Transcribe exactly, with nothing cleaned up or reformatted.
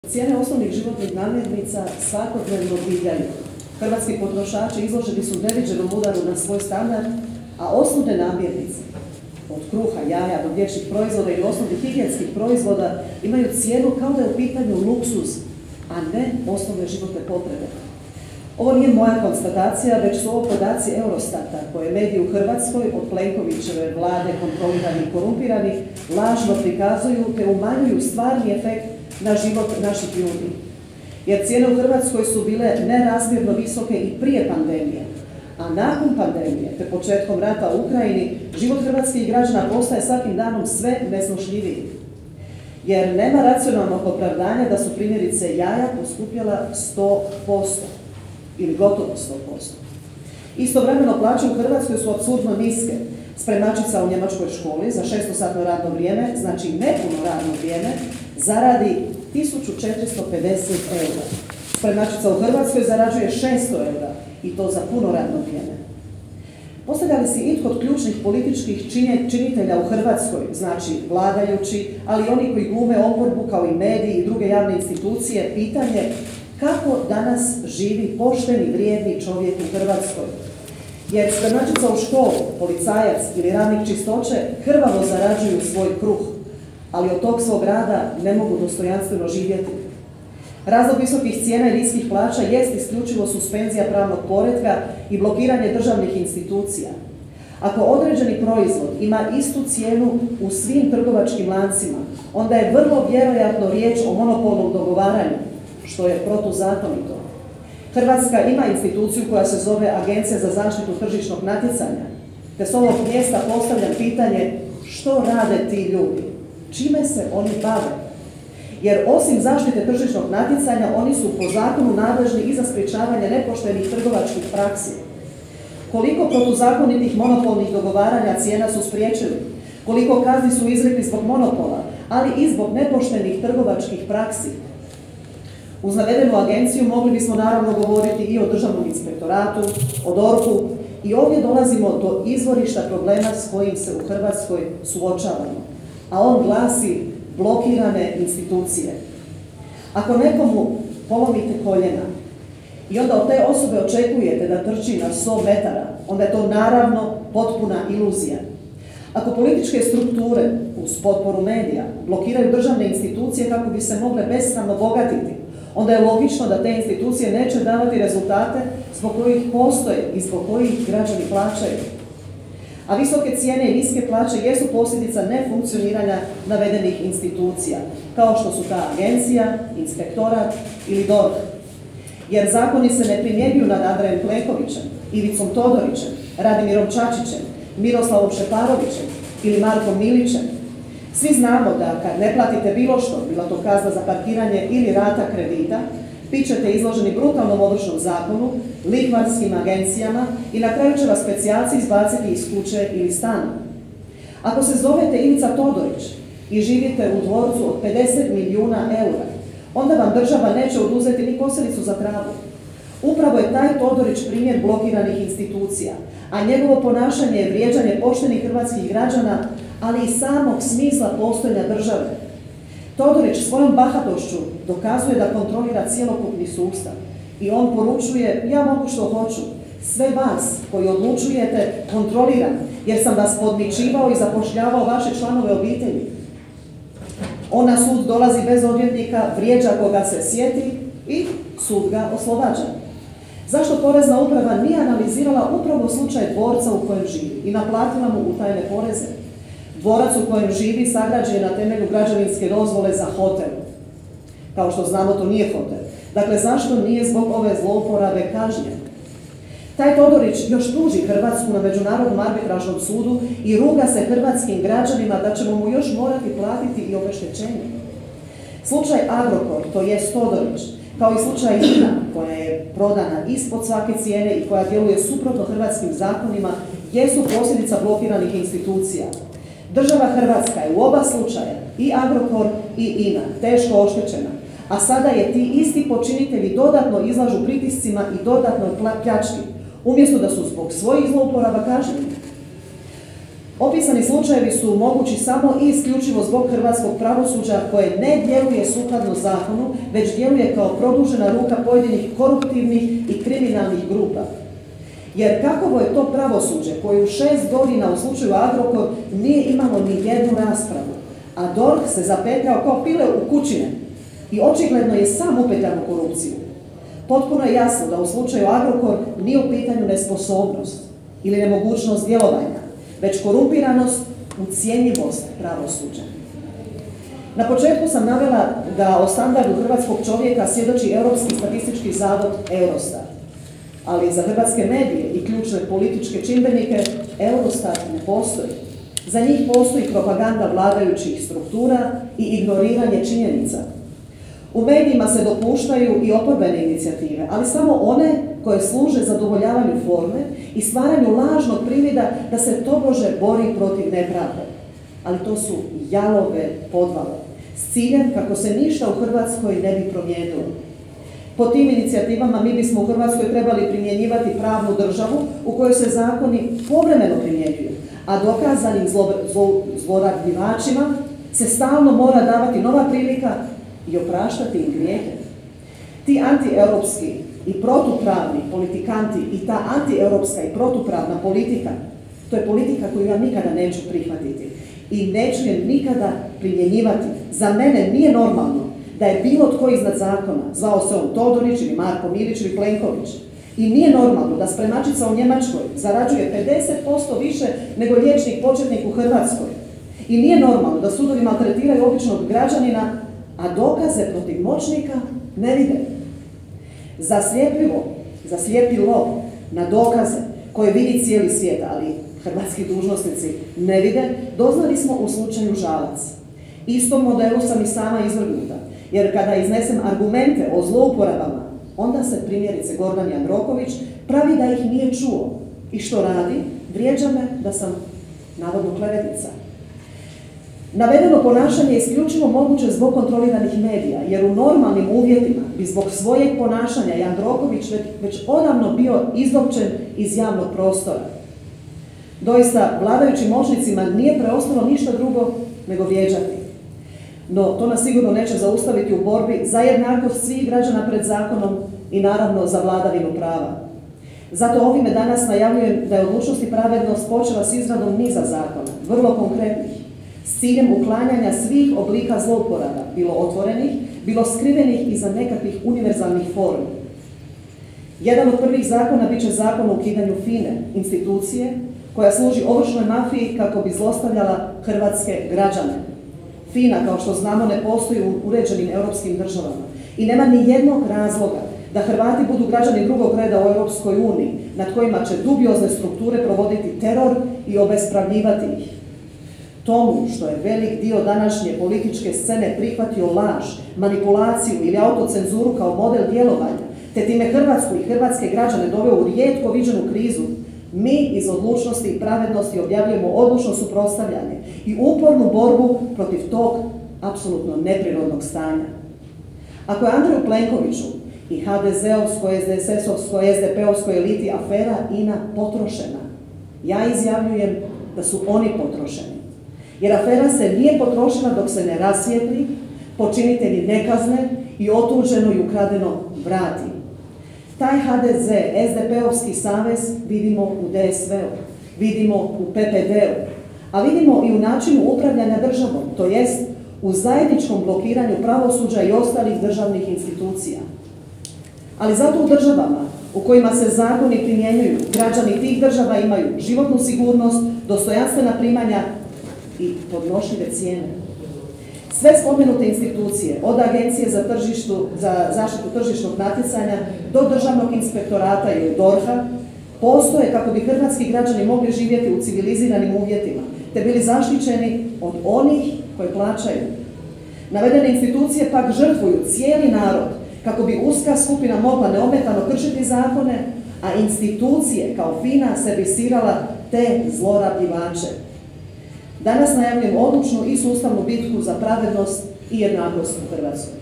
Cijene osnovnih životnih namirnica svakodnevno divljaju. Hrvatski potrošači izloženi su neviđenom udaru na svoj standard, a osnovne namirnice, od kruha, jaja do dječjih proizvoda i osnovnih higijenskih proizvoda, imaju cijenu kao da je u pitanju luksuz, a ne osnovne životne potrebe. Ovo nije moja konstatacija, već su ovo podaci Eurostata, koje mediji u Hrvatskoj od Plenkovićeve vlade kontroliranih i korumpiranih lažno prikazuju te umanjuju stvarni efekt na život naših ljudi. Jer cijene u Hrvatskoj su bile nerazmjerno visoke i prije pandemije, a nakon pandemije te početkom rata u Ukrajini život hrvatskih građana postaje svakim danom sve nesnošljiviji. Jer nema racionalnog opravdanja da su primjerice jaja poskupjela sto posto ili gotovo sto posto. Istovremeno plaće u Hrvatskoj su apsurdno niske. Spremačica u njemačkoj školi za šestosatno radno vrijeme, znači nepuno radno vrijeme, zaradi tisuću četiristo pedeset eura. Spremačica u Hrvatskoj zarađuje šesto eura i to za puno radno vrijeme. Postavlja li si itko od ključnih političkih činitelja u Hrvatskoj, znači vladajući, ali i oni koji glume oporbu kao i mediji i druge javne institucije, pitanje kako danas živi pošteni, vrijedni čovjek u Hrvatskoj? Jer spremačica u školu, policajac ili radnik čistoće krvavo zarađuju svoj kruh, ali od tog svog rada ne mogu dostojanstveno živjeti. Razlog visokih cijena i niskih plaća jest isključivo suspenzija pravnog poretka i blokiranje državnih institucija. Ako određeni proizvod ima istu cijenu u svim trgovačkim lancima, onda je vrlo vjerojatno riječ o monopolnom dogovaranju, što je protuzakonito. Hrvatska ima instituciju koja se zove Agencija za zaštitu tržišnog natjecanja, te s ovog mjesta postavljam pitanje što rade ti ljudi, čime se oni bave. Jer osim zaštite tržišnog natjecanja, oni su po zakonu nadležni i za sprječavanje nepoštenih trgovačkih praksi. Koliko protuzakonitih monopolnih dogovaranja cijena su spriječili, koliko kazni su izrekli zbog monopola, ali i zbog nepoštenih trgovačkih praksi. Uz navedenu agenciju mogli bismo naravno govoriti i o državnom inspektoratu, o dorku i ovdje dolazimo do izvorišta problema s kojim se u Hrvatskoj suočavamo, a on glasi blokirane institucije. Ako nekomu polomite koljena i onda od te osobe očekujete da trči na sto metara, onda je to naravno potpuna iluzija. Ako političke strukture uz potporu medija blokiraju državne institucije kako bi se mogle besramno bogatiti, onda je logično da te institucije neće davati rezultate zbog kojih postoje i zbog kojih građani plaćaju. A visoke cijene i niske plaće jesu posljedica nefunkcioniranja navedenih institucija, kao što su ta agencija, inspektorat ili dork. Jer zakoni se ne primjenjuju nad Andrejem Plenkovićem, Ivicom Todorićem, Radimirom Čačićem, Miroslavom Šeparovićem ili Markom Milićem. Svi znamo da kad ne platite bilo što, bila to kazna za parkiranje ili rata kredita, bit ćete izloženi brutalnom ovršnom zakonu, lihvarskim agencijama i na kraju će vas specijalci izbaciti iz kuće ili stana. Ako se zovete Ivica Todorić i živite u dvorcu od pedeset milijuna eura, onda vam država neće oduzeti ni kosilicu za travu. Upravo je taj Todorić primjer blokiranih institucija, a njegovo ponašanje je vrijeđanje poštenih hrvatskih građana, ali i samog smisla postojanja države. Todorić svojom bahatošću dokazuje da kontrolira cjelokupni sustav i on poručuje ja mogu što hoću. Sve vas koji odlučujete kontroliram jer sam vas podmićivao i zapošljavao vaše članove obitelji. On na sud dolazi bez odvjetnika, vrijeđa koga se sjeti i sud ga oslobađa. Zašto Porezna uprava nije analizirala upravo slučaj dvorca u kojem živi i naplatila mu utajne poreze? Dvorac u kojem živi sagrađen je na temelju građevinske dozvole za hotel. Kao što znamo, to nije hotel. Dakle, zašto nije zbog ove zlouporabe kažnjen? Taj Todorić još tuži Hrvatsku na Međunarodnom arbitražnom sudu i ruga se hrvatskim građanima da ćemo mu još morati platiti i obeštećenje. Slučaj Agrokor, to jest Todorić, kao i slučaj INA, koja je prodana ispod svake cijene i koja djeluje suprotno hrvatskim zakonima, jesu posljedica blokiranih institucija. Država Hrvatska je u oba slučaja, i Agrokor i INA, teško oštećena, a sada je ti isti počinitelji dodatno izlažu pritiscima i dodatnoj pljački, umjesto da su zbog svojih zlouporaba kažnjeni. Opisani slučajevi su mogući samo i isključivo zbog hrvatskog pravosuđa koje ne djeluje sukladno zakonu, već djeluje kao produžena ruka pojedinih koruptivnih i kriminalnih grupa. Jer kakovo je to pravosuđe koje u šest godina u slučaju Agrokor nije imalo ni jednu raspravu, a D O R H se zapetljao kao pile u kućine i očigledno je sam upetljan u korupciju. Potpuno je jasno da u slučaju Agrokor nije u pitanju nesposobnost ili nemogućnost djelovanja, već korumpiranost, ucjenjivost pravosuđa. Na početku sam navela da o standardu hrvatskog čovjeka svjedoči Europski statistički zavod Eurostat, ali za hrvatske medije i ključne političke čimbenike Eurostat ne postoji. Za njih postoji propaganda vladajućih struktura i ignoriranje činjenica. U medijima se dopuštaju i oporbene inicijative, ali samo one koje služe zadovoljavanju forme i stvaranju lažnog privida da se tobože bori protiv nepravde. Ali to su jalove podvale, s ciljem kako se ništa u Hrvatskoj ne bi promijenilo. Po tim inicijativama mi bismo u Hrvatskoj trebali primjenjivati pravnu državu u kojoj se zakoni povremeno primjenjuju, a dokazanim zlorabljivačima se stalno mora davati nova prilika i opraštati im grijehe. Ti antieuropski i protupravni politikanti i ta antieuropska i protupravna politika, to je politika koju ja nikada neću prihvatiti i neću je nikada primjenjivati. Za mene nije normalno da je bilo tko iznad zakona, zvao se on Todorić ili Marko Milić ili Plenković. I nije normalno da spremačica u Njemačkoj zarađuje pedeset posto više nego liječnik početnik u Hrvatskoj. I nije normalno da sudovi maltretiraju običnog građanina, a dokaze protiv moćnika ne vide. Zaslijepljivo, zaslijepilo na dokaze koje vidi cijeli svijet, ali hrvatski dužnosnici ne vide, doznali smo u slučaju Žalac. Istom modelu sam i sama izvrgnuta, jer kada iznesem argumente o zlouporabama, onda se primjerice Gordan Jandroković pravi da ih nije čuo. I što radi? Vrijeđa me da sam navodno klevetnica. Navedeno ponašanje je isključivo moguće zbog kontroliranih medija, jer u normalnim uvjetima bi zbog svojeg ponašanja Jandroković već, već odavno bio izopćen iz javnog prostora. Doista, vladajućim moćnicima nije preostalo ništa drugo nego vrijeđati. No, to nas sigurno neće zaustaviti u borbi za jednakost svih građana pred zakonom i naravno za vladavinu prava. Zato ovime danas najavljujem da je Odlučnost i pravednost počela s izradom niza zakona, vrlo konkretnih, s ciljem uklanjanja svih oblika zlouporaba, bilo otvorenih, bilo skrivenih iza nekakvih univerzalnih formi. Jedan od prvih zakona bit će zakon o ukidanju FINE, institucije koja služi ovršnoj mafiji kako bi zlostavljala hrvatske građane. FINA, kao što znamo, ne postoji u uređenim europskim državama i nema ni jednog razloga da Hrvati budu građani drugog reda u Europskoj uniji, nad kojima će dubiozne strukture provoditi teror i obespravljivati ih. Tomu što je velik dio današnje političke scene prihvatio laž, manipulaciju ili autocenzuru kao model djelovanja, te time Hrvatsku i hrvatske građane doveo u rijetko viđenu krizu, mi iz Odlučnosti i pravednosti objavljujemo odlučno suprotstavljanje i upornu borbu protiv tog apsolutno neprirodnog stanja. Ako je Andreju Plenkoviću i ha de zeovskoj, es de es esovskoj, es de peovskoj eliti afera INA potrošena, ja izjavljujem da su oni potrošeni. Jer afera se nije potrošila dok se ne rasvijetli, počinitelji ne kazne i otuđeno i ukradeno vrati. Taj ha de ze, es de peovski savez vidimo u de es ve u, vidimo u pe pe de u, a vidimo i u načinu upravljanja državom, to jest u zajedničkom blokiranju pravosuđa i ostalih državnih institucija. Ali zato u državama u kojima se zakoni primjenjuju, građani tih država imaju životnu sigurnost, dostojanstvena primanja i podnošljive cijene. Sve spomenute institucije, od Agencije za, tržištu, za zaštitu tržišnog natjecanja do Državnog inspektorata ili de o er ha, postoje kako bi hrvatski građani mogli živjeti u civiliziranim uvjetima, te bili zaštićeni od onih koji plaćaju. Navedene institucije pak žrtvuju cijeli narod kako bi uska skupina mogla neometano kršiti zakone, a institucije kao FINA servisirala te zlorabljivače. Danas najavljujem odlučnu i sustavnu bitku za pravednost i jednakost u Hrvatskoj.